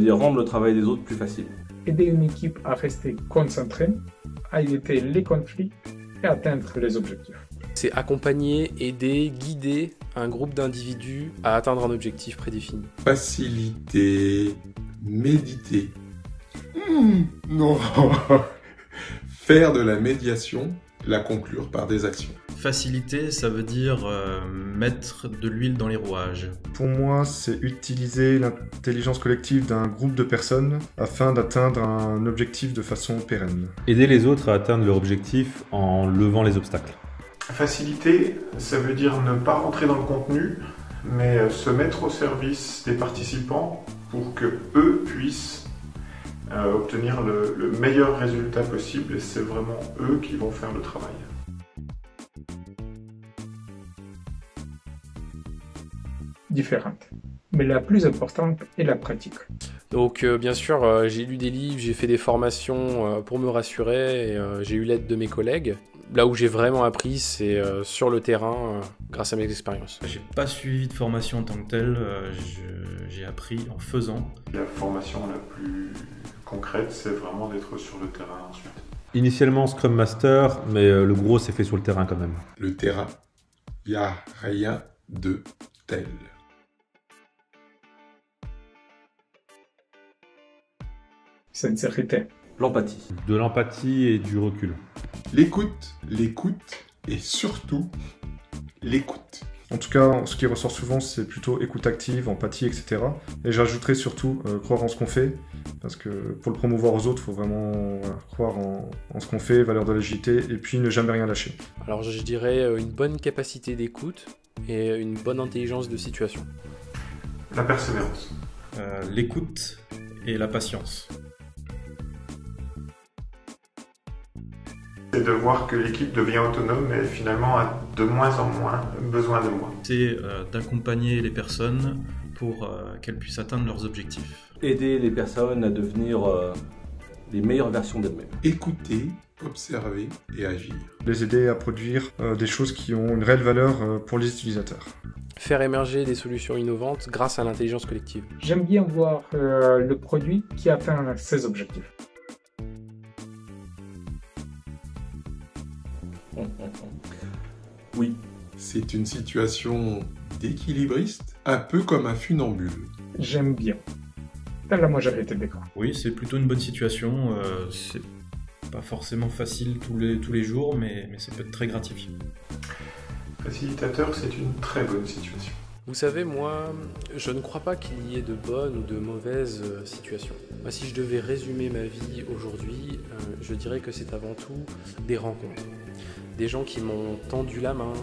dire rendre le travail des autres plus facile. Aider une équipe à rester concentrée, à éviter les conflits et atteindre les objectifs. C'est accompagner, aider, guider un groupe d'individus à atteindre un objectif prédéfini. Faciliter, méditer. Non. Faire de la médiation, la conclure par des actions. Faciliter, ça veut dire mettre de l'huile dans les rouages. Pour moi, c'est utiliser l'intelligence collective d'un groupe de personnes afin d'atteindre un objectif de façon pérenne. Aider les autres à atteindre leur objectif en levant les obstacles. Faciliter, ça veut dire ne pas rentrer dans le contenu, mais se mettre au service des participants pour que eux puissent obtenir le meilleur résultat possible, et c'est vraiment eux qui vont faire le travail. Différentes. Mais la plus importante est la pratique. Donc bien sûr, j'ai lu des livres, j'ai fait des formations pour me rassurer, et j'ai eu l'aide de mes collègues. Là où j'ai vraiment appris, c'est sur le terrain, grâce à mes expériences. J'ai pas suivi de formation en tant que telle, j'ai appris en faisant. La formation la plus concrète, c'est vraiment d'être sur le terrain ensuite. Initialement Scrum Master, mais le gros s'est fait sur le terrain quand même. Le terrain, il n'y a rien de tel. Sincérité. L'empathie. De l'empathie et du recul. L'écoute et surtout l'écoute. En tout cas, ce qui ressort souvent, c'est plutôt écoute active, empathie, etc. Et j'ajouterais surtout croire en ce qu'on fait, parce que pour le promouvoir aux autres, il faut vraiment croire en ce qu'on fait, valeur de l'agilité, et puis ne jamais rien lâcher. Alors je dirais une bonne capacité d'écoute et une bonne intelligence de situation. La persévérance. L'écoute et la patience. C'est de voir que l'équipe devient autonome et finalement a de moins en moins besoin de moi. C'est d'accompagner les personnes pour qu'elles puissent atteindre leurs objectifs. Aider les personnes à devenir les meilleures versions d'elles-mêmes. Écouter, observer et agir. Les aider à produire des choses qui ont une réelle valeur pour les utilisateurs. Faire émerger des solutions innovantes grâce à l'intelligence collective. J'aime bien voir le produit qui atteint ses objectifs. Oui. C'est une situation d'équilibriste, un peu comme un funambule. J'aime bien. Dans la majorité des cas. Oui, c'est plutôt une bonne situation. C'est pas forcément facile tous les jours, mais ça peut être très gratifiant. Facilitateur, c'est une très bonne situation. Vous savez, moi, je ne crois pas qu'il y ait de bonnes ou de mauvaises situations. Moi, si je devais résumer ma vie aujourd'hui, je dirais que c'est avant tout des rencontres. Des gens qui m'ont tendu la main.